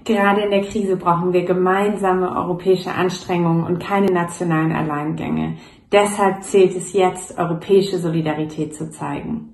Gerade in der Krise brauchen wir gemeinsame europäische Anstrengungen und keine nationalen Alleingänge. Deshalb zählt es jetzt, europäische Solidarität zu zeigen.